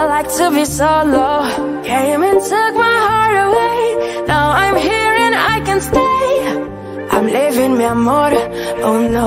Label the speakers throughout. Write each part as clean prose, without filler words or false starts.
Speaker 1: I like to be solo. Came and took my heart away. Now I'm here and I can stay. I'm living mi amor, oh no.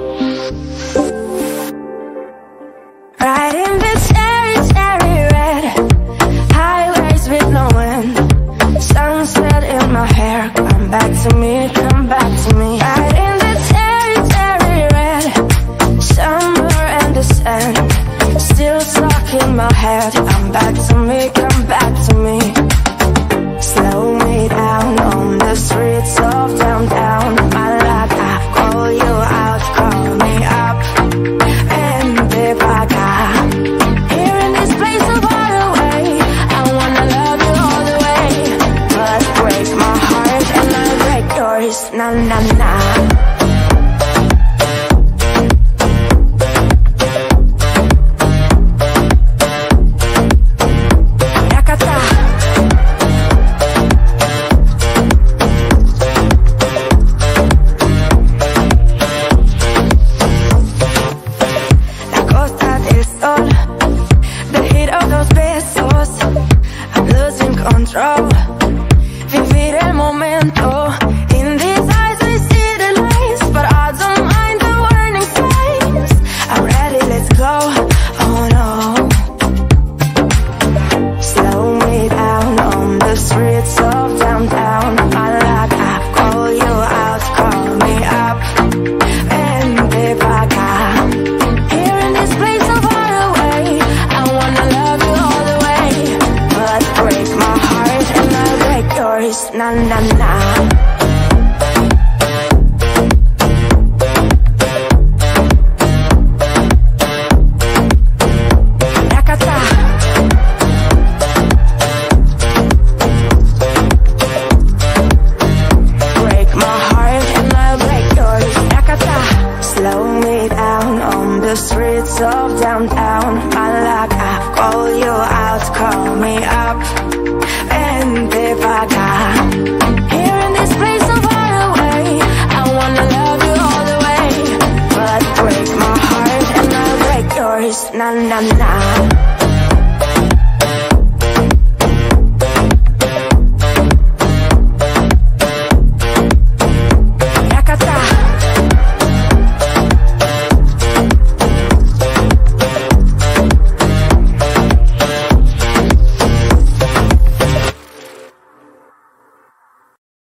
Speaker 1: Riding the cherry, cherry red highways with no end. Sunset in my hair, come back to me, come back to me. Riding the cherry, cherry red, summer and the sand. Still stuck in my head, come back to me, come back to me. Slow me down on the streets of downtown. My luck, I call you out, call me up. And if I got here in this place so far away, I wanna love you all the way. But break my heart and I break yours, na na na. Vivir el momento. In these eyes I see the lights, but I don't mind the warning signs. I'm ready, let's go, oh no. Slow me down on the streets of downtown. My luck, I call you out, call me up. And if I got here in this place so far away, I wanna love you all the way. But break my heart and I break yours, na na na. Break my heart and I'll break yours, slow me down on the streets of downtown. My luck, I call you out, call me up. And if I got here in this place so far away, I wanna love you all the way. But break my heart and I'll break yours, na na na.